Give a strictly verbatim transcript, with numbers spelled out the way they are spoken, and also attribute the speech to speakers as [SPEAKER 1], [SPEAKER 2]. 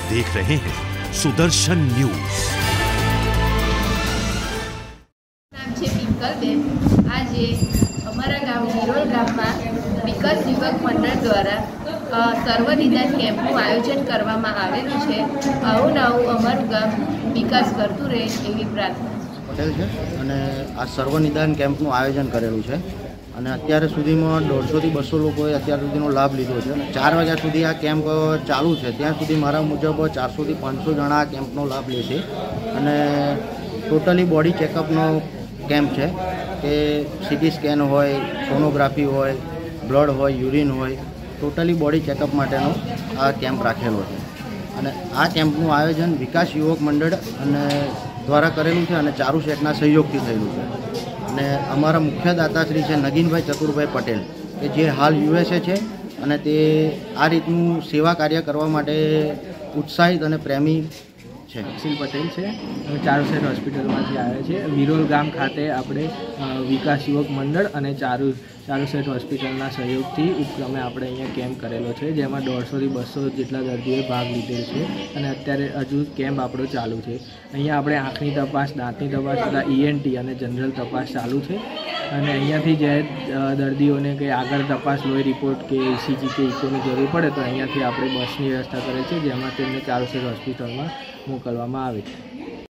[SPEAKER 1] देख रहे हैं सुदर्शन न्यूज।
[SPEAKER 2] नाम छे पिंकलबेन। आज अमरा गाम विरोल गाम में विकास युवक मंडल द्वारा सर्वनिदान केम्पનું આયોજન કરવામાં આવેલું છે। આવું નવું અમારું ગામ વિકાસ કરતું રહે એવી પ્રાર્થના
[SPEAKER 3] પટેલ છે અને આ સર્વનિદાન કેમ્પનું આયોજન કરેલું છે અને અત્યાર સુધીમાં દોઢસો થી બસો લોકોએ અત્યાર સુધીનો લાભ લીધો છે અને ચાર વાગ્યા સુધી આ કેમ્પ ચાલુ છે। ત્યાં સુધી મારા મુજબ ચારસો થી પાંચસો જણા આ કેમ્પનો લાભ લેશે અને ટોટલી બોડી ચેકઅપનો કેમ્પ છે કે સીટી સ્કેન હોય, સોનોગ્રાફી હોય, બ્લડ હોય, યુરિન હોય, ટોટલી બોડી ચેકઅપ માટેનો આ કેમ્પ રાખેલો છે અને આ કેમ્પનું આયોજન વિકાસ યુવક મંડળ અને દ્વારા કરેલું છે અને ચારુ શેઠના સહયોગથી થયેલું છે અને અમારા મુખ્ય દાતાશ્રી છે નગીનભાઈ ચતુરભાઈ પટેલ કે જે હાલ યુએસએ છે અને તે આ રીતનું સેવા કાર્ય કરવા માટે ઉત્સાહિત અને પ્રેમી છે।
[SPEAKER 4] અક્ષિલ પટેલ છે, ચારુ શેઠ હોસ્પિટલમાંથી આવ્યા છે। વિરોલ ગામ ખાતે આપણે વિકાસ યુવક મંડળ અને ચારુ ચારુ શેઠ હોસ્પિટલના સહયોગથી ઉપક્રમે આપણે અહીંયા કેમ્પ કરેલો છે, જેમાં દોઢસોથી બસો જેટલા દર્દીઓએ ભાગ લીધેલ છે અને અત્યારે હજુ કેમ્પ આપણો ચાલુ છે। અહીંયા આપણે આંખની તપાસ, દાંતની તપાસ તથા ઈએનટી અને જનરલ તપાસ ચાલુ છે અને અહીંયાથી જે દર્દીઓને કંઈ આગળ તપાસ, લોહી રિપોર્ટ કે ઈસીજી કે ઇકોની જરૂર પડે તો અહીંયાથી આપણે બસની વ્યવસ્થા કરે છે, જેમાં તેમને ચારુ શેઠ હોસ્પિટલમાં મોકલવામાં આવે છે।